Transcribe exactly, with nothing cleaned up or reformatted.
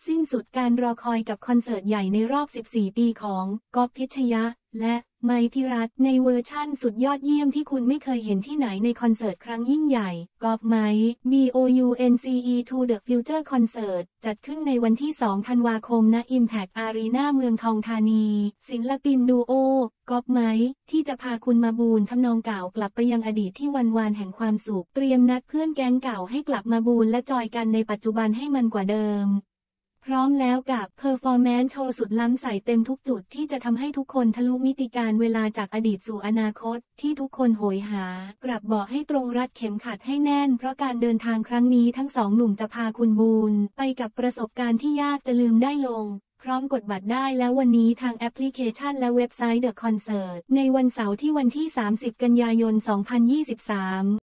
สิ้นสุดการรอคอยกับคอนเสิร์ตใหญ่ในรอบ สิบสี่ ปีของก๊อฟพิชยะและไมค์ธิรัตน์ในเวอร์ชั่นสุดยอดเยี่ยมที่คุณไม่เคยเห็นที่ไหนในคอนเสิร์ตครั้งยิ่งใหญ่ก๊อฟไมค์ BOUNCE to the Future Concert จัดขึ้นในวันที่ สอง ธันวาคมณ Impact Arena เมืองทองธานีศิลปินดูโอก๊อฟไมค์ที่จะพาคุณมาบูนทำนองเก่ากลับไปยังอดีตที่วันวานแห่งความสุขเตรียมนัดเพื่อนแก๊งเก่าให้กลับมาบูนและจอยกันในปัจจุบันให้มันกว่าเดิมพร้อมแล้วกับเพอร์ฟอร์แมนซ์โชว์สุดล้ำใส่เต็มทุกจุดที่จะทำให้ทุกคนทะลุมิติการเวลาจากอดีตสู่อนาคตที่ทุกคนโหยหากลับเบาะให้ตรงรัดเข็มขัดให้แน่นเพราะการเดินทางครั้งนี้ทั้งสองหนุ่มจะพาคุณบูนไปกับประสบการณ์ที่ยากจะลืมได้ลงพร้อมกดบัตรได้แล้ววันนี้ทางแอปพลิเคชันและเว็บไซต์ The Concert ในวันเสาร์ที่วันที่ สามสิบ กันยายน สองพันยี่สิบสาม